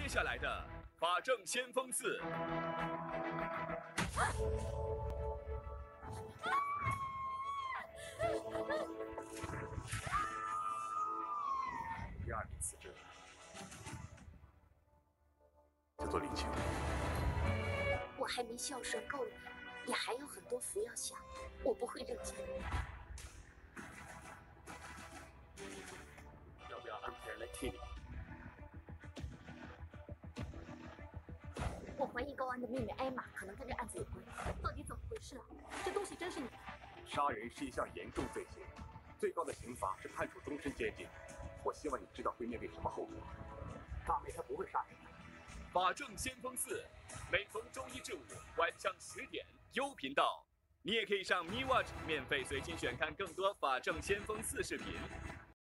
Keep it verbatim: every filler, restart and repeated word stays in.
下来的法证先锋四。 第二名死者叫做李晴。 我还没孝顺够你，你还有很多福要享，我不会认错。 要不要安排人来替你？ 我怀疑高安的妹妹艾玛可能跟这案子有关，到底怎么回事啊？这东西真是你的？ 杀人是一项严重罪行，最高的刑罚是判处终身监禁。我希望你知道会面对什么后果。 大妹她不会杀人的。 法证先锋四，每逢周一至五晚上十点，优频道。你也可以上 MeWatch 免费随心选看更多法证先锋四视频。